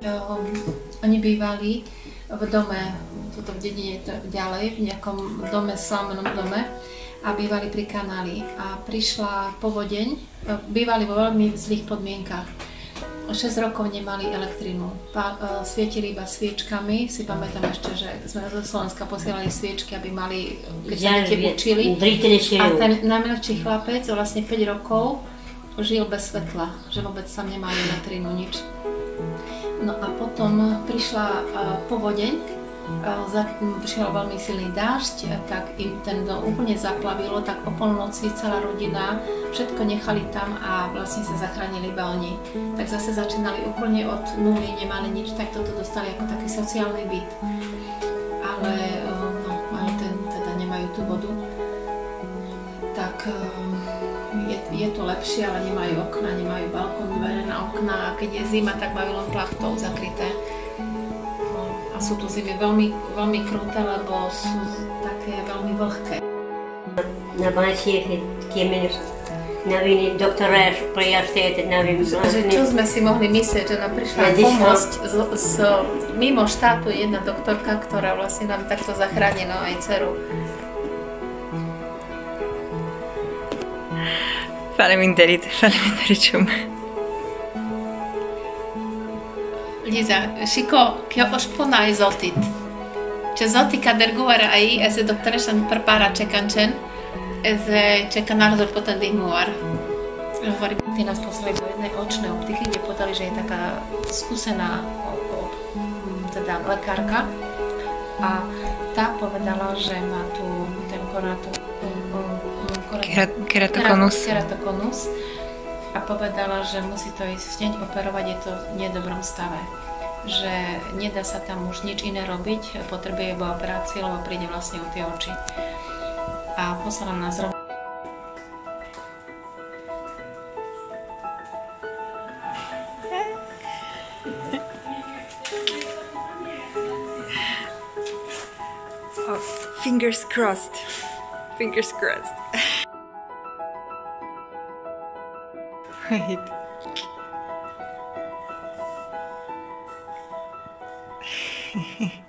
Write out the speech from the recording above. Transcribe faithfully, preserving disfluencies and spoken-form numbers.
Um, oni bývali v dome, toto v dedine ďalej, v nejakom dome, slámenom dome a bývali pri kanáli a prišla povodeň, bývali vo veľmi zlých podmienkach. šesť rokov nemali elektrínu, svietili iba sviečkami, si pamätám ešte, že sme zo Slovenska posielali sviečky, aby mali, keď sa deti učili. A ten najmladší chlapec, vlastne päť rokov, žil bez svetla, že vôbec sa nemali elektrínu, nič. No a potom prišla povodeň, prišiel veľmi silný dážď, tak im ten dom úplne zaplavilo, tak o polnoci celá rodina, všetko nechali tam a vlastne sa zachránili iba oni. Tak zase začínali úplne od nuly, nemali nič, tak toto dostali ako taký sociálny byt. Ale no, majú ten, teda nemajú tú vodu. Tak je, je to lepšie, ale nemajú okna, nemajú balkón, dvere na okna a keď je zima, tak majú len plachtou zakryté. A sú tu zimy veľmi, veľmi kruté, lebo sú také veľmi vlhké. Na Bansiech je noviny doktora prijazdete novým vlastným. Čo sme si mohli myslieť, že nám prišla pomôcť z, z, mimo štátu jedna doktorka, ktorá vlastne nám takto zachránila aj dceru. Faleminderit, faleminderit. Liza, Chico, che ho sponai zotit. Če zoti kader govara ai, e se doktorešan prepara čekančen, e se čeka názor potom dýmuar. Hovorím, tí nás poslali do jednej očnej optiky, kde povedali, že je taká skúsená teda lekárka a tá povedala, že má tu ten korátor, keratokonus. keratokonus a povedala, že musí to ísť hneď operovať, je to v nedobrom stave. Že nedá sa tam už nič iné robiť, potrebuje iba operáciu, lebo príde vlastne o tie oči. A poslala nás rovno. Oh, fingers crossed. Fingers crossed. Wait.